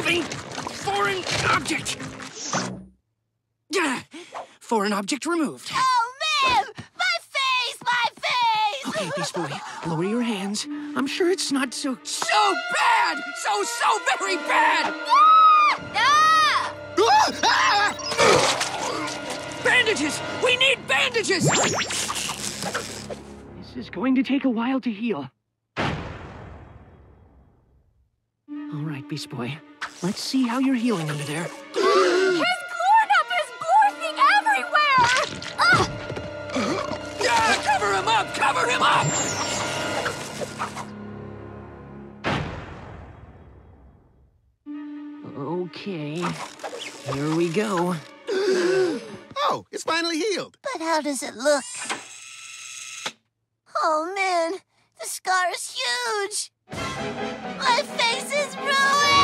faint foreign object. Foreign object removed. Oh, man! My face! My face! Okay, Beast Boy, lower your hands. I'm sure it's not so bad! So very bad! Ah! Ah! Bandages! We need bandages! This is going to take a while to heal. All right, Beast Boy. Let's see how you're healing under there. His corn-up is blorthing everywhere! Cover him up! Cover him up! Okay, here we go. Oh, it's finally healed. But how does it look? Oh, man, the scar is huge. My face is ruined!